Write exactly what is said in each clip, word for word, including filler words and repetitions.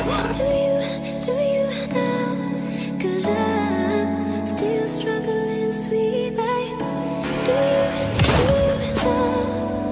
Do you, do you now? Cause I'm still struggling, sweet life. Do you, do you know?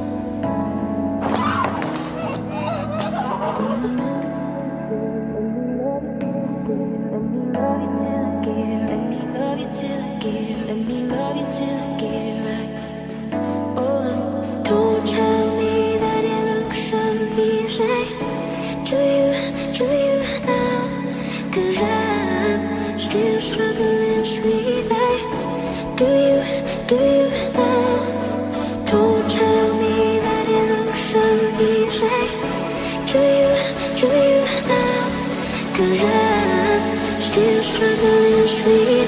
Let me love you till I get right. Oh, don't tell me that it looks so easy. Do you, do you now? Cause I'm still struggling, sweet life. Do you, do you know? Don't tell me that it looks so easy. Do you, do you know? Cause I'm still struggling, sweet life.